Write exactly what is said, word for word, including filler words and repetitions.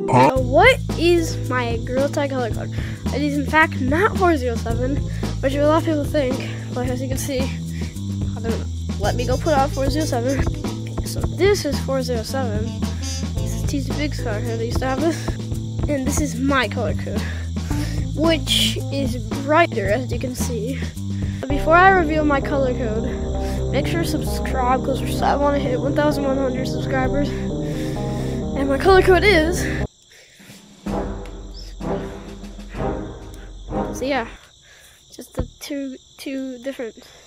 So what is my Gorilla Tag color code? It is in fact not four zero seven, which a lot of people think, but as you can see, I don't know. Let me go put out four zero seven. Okay, so this is four zero seven. This is T C Big's color code. I used to have this. And this is my color code, which is brighter, as you can see. But before I reveal my color code, make sure to subscribe, because I want to hit one thousand one hundred subscribers. And my color code is... So yeah, just the two, two different